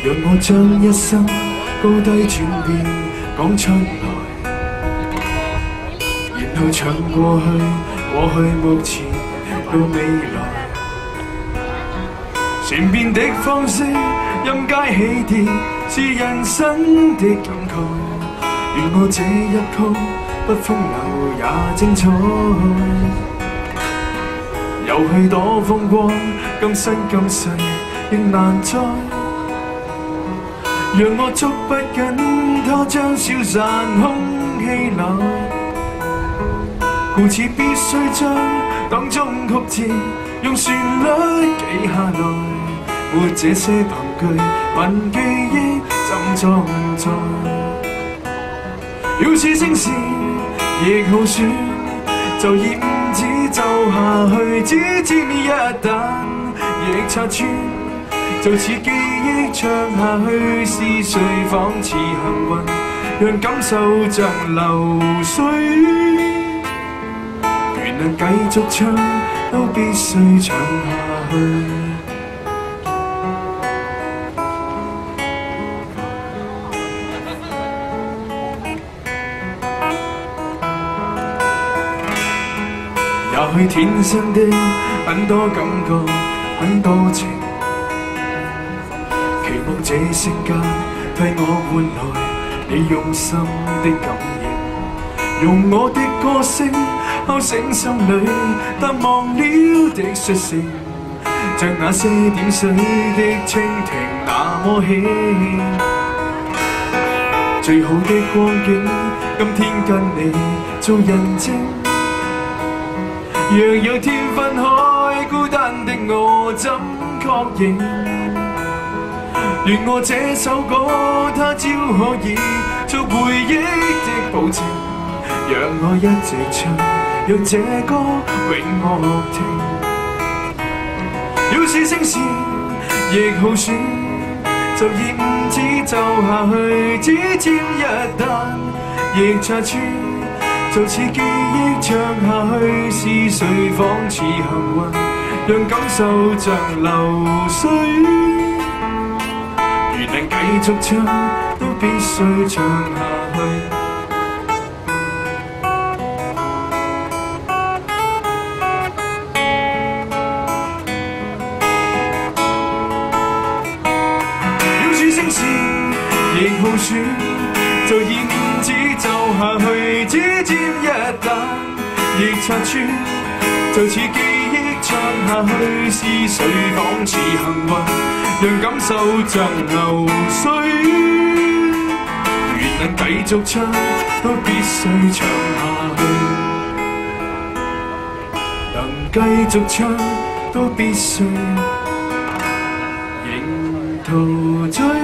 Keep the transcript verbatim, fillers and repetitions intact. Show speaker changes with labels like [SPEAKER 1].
[SPEAKER 1] 讓我將一生高低轉變講出來，然後唱過去、過去、目前到未來。善變的方式，音階起跌是人生的感慨。願我這一曲不風流也精彩。遊戲多風光，今生今世亦難再。讓我捉不緊，它將消散空氣內，故此必須將當中曲折用旋律記下來。沒這些憑據，問記憶怎裝載？要是聲線亦好選，就以五指奏下去，只沾一旦亦拆穿。就似記憶唱下去，是誰仿似幸運，讓感受像流水。如能繼續唱，都必須唱下去。也許天生的很多感覺，很多情。期望這聲間替我換來你用心的感應，用我的歌聲敲醒心裏淡忘了的率性，像那些點水的蜻蜓那麼輕。最好的光景，今天跟你做人證。若有天分開，孤單的我怎確認？願我這首歌，它朝可以做回憶的保證。讓我一直唱，讓這歌永樂聽。要是聲線亦好選，就以五指奏下去，只沾一旦亦拆穿。就似記憶唱下去，是誰仿似幸運，讓感受像流水。如能繼續唱，都必須唱下去。要是聲線亦好選，就以五指奏下去，只沾一旦亦拆穿。就似記憶唱下去，是誰仿似幸運，讓感受像流水。如能繼續唱，都必須唱下去。能繼續唱，都必須仍陶醉。